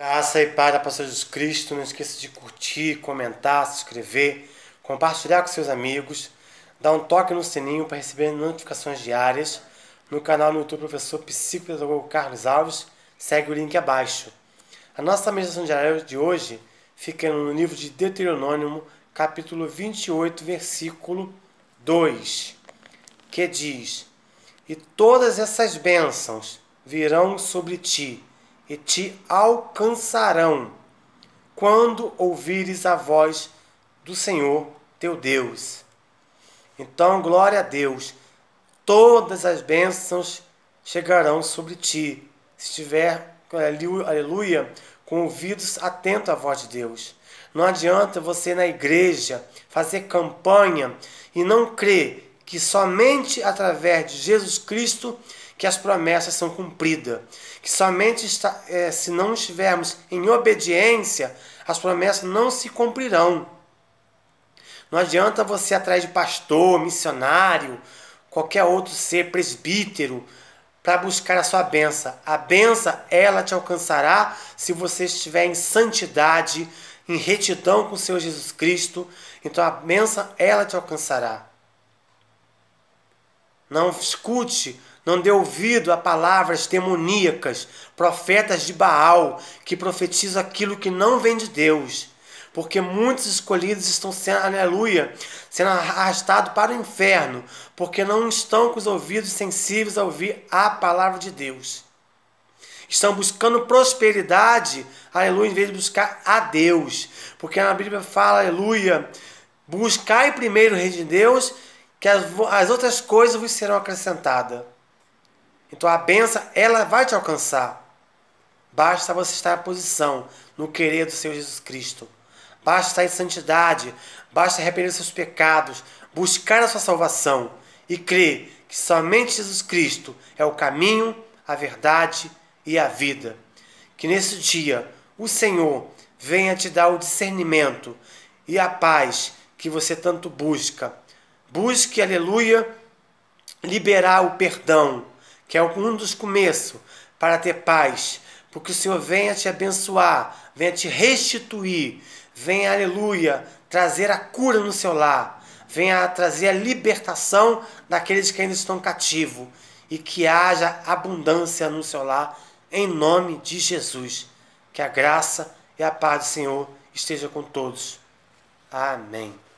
Graça e paz da paz de Jesus Cristo. Não esqueça de curtir, comentar, se inscrever, compartilhar com seus amigos, dar um toque no sininho para receber notificações diárias. No canal no YouTube Professor Psicopedagogo Carlos Alves, segue o link abaixo. A nossa meditação diária de hoje fica no livro de Deuteronômio, capítulo 28, versículo 2, que diz: E todas essas bênçãos virão sobre ti, e te alcançarão, quando ouvires a voz do Senhor teu Deus. Então, glória a Deus, todas as bênçãos chegarão sobre ti, se estiver, aleluia, com ouvidos atentos à voz de Deus. Não adianta você na igreja fazer campanha e não crer que somente através de Jesus Cristo que as promessas são cumpridas. Que somente se não estivermos em obediência, as promessas não se cumprirão. Não adianta você ir atrás de pastor, missionário, qualquer outro ser, presbítero, para buscar a sua bênção. A bênção, ela te alcançará se você estiver em santidade, em retidão com o Senhor Jesus Cristo. Então a bênção, ela te alcançará. Não escute, não dê ouvido a palavras demoníacas, profetas de Baal, que profetizam aquilo que não vem de Deus. Porque muitos escolhidos estão sendo, aleluia, sendo arrastados para o inferno, porque não estão com os ouvidos sensíveis a ouvir a palavra de Deus. Estão buscando prosperidade, aleluia, em vez de buscar a Deus. Porque na Bíblia fala, aleluia, buscai primeiro o reino de Deus, que as outras coisas vos serão acrescentadas. Então a bênção, ela vai te alcançar. Basta você estar em posição no querer do Senhor Jesus Cristo. Basta estar em santidade, basta arrepender seus pecados, buscar a sua salvação e crer que somente Jesus Cristo é o caminho, a verdade e a vida. Que nesse dia o Senhor venha te dar o discernimento e a paz que você tanto busca. Busque, aleluia, liberar o perdão, que é um dos começos para ter paz. Porque o Senhor venha te abençoar, venha te restituir, venha, aleluia, trazer a cura no seu lar, venha trazer a libertação daqueles que ainda estão cativos e que haja abundância no seu lar, em nome de Jesus. Que a graça e a paz do Senhor esteja com todos. Amém.